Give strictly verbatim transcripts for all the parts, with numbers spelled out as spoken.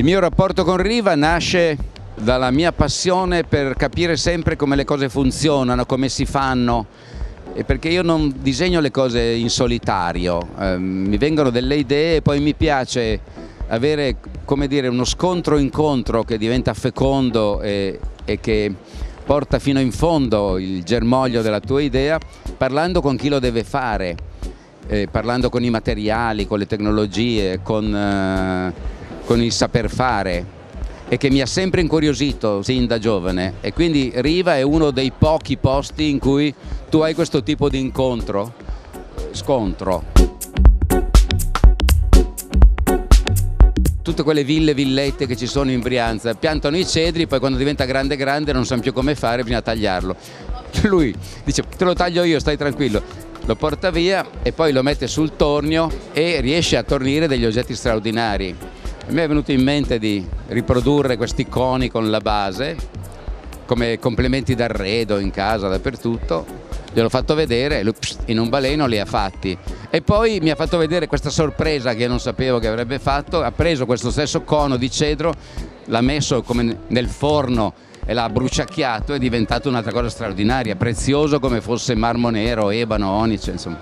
Il mio rapporto con Riva nasce dalla mia passione per capire sempre come le cose funzionano, come si fanno, e perché io non disegno le cose in solitario, eh, mi vengono delle idee e poi mi piace avere, come dire, uno scontro-incontro che diventa fecondo e, e che porta fino in fondo il germoglio della tua idea, parlando con chi lo deve fare, eh, parlando con i materiali, con le tecnologie, con, eh, con il saper fare, e che mi ha sempre incuriosito sin da giovane, e quindi Riva è uno dei pochi posti in cui tu hai questo tipo di incontro, scontro. Tutte quelle ville, villette che ci sono in Brianza, piantano i cedri, poi quando diventa grande grande non sanno più come fare, bisogna tagliarlo. Lui dice: te lo taglio io, stai tranquillo. Lo porta via e poi lo mette sul tornio e riesce a tornire degli oggetti straordinari. A me è venuto in mente di riprodurre questi coni con la base come complementi d'arredo in casa, dappertutto. Gliel'ho fatto vedere e lui in un baleno li ha fatti. E poi mi ha fatto vedere questa sorpresa che io non sapevo che avrebbe fatto. Ha preso questo stesso cono di cedro, l'ha messo come nel forno e l'ha bruciacchiato, è diventato un'altra cosa straordinaria, prezioso come fosse marmo nero, ebano, onice, insomma.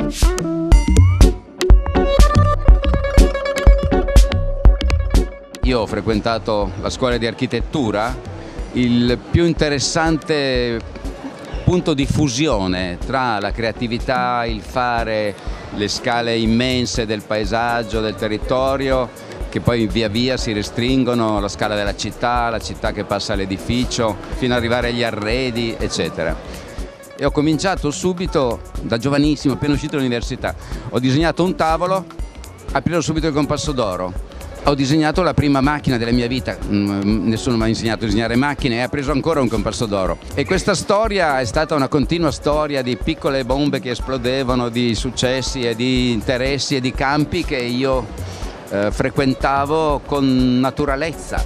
Io ho frequentato la scuola di architettura, il più interessante punto di fusione tra la creatività, il fare, le scale immense del paesaggio, del territorio, che poi via via si restringono, la scala della città, la città che passa all'edificio, fino ad arrivare agli arredi, eccetera. E ho cominciato subito, da giovanissimo, appena uscito dall'università, ho disegnato un tavolo, aprirò subito il compasso d'oro. Ho disegnato la prima macchina della mia vita, nessuno mi ha insegnato a disegnare macchine, e ha preso ancora un compasso d'oro. E questa storia è stata una continua storia di piccole bombe che esplodevano, di successi e di interessi e di campi che io eh, frequentavo con naturalezza.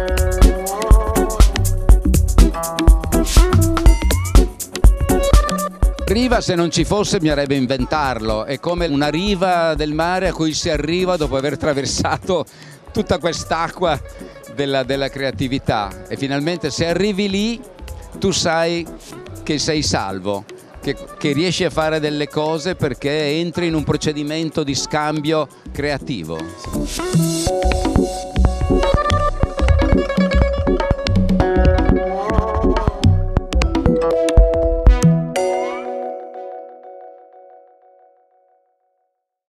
Riva, se non ci fosse, bisognerebbe inventarlo. È come una riva del mare a cui si arriva dopo aver attraversato tutta quest'acqua della, della creatività, e finalmente se arrivi lì tu sai che sei salvo, che, che riesci a fare delle cose perché entri in un procedimento di scambio creativo.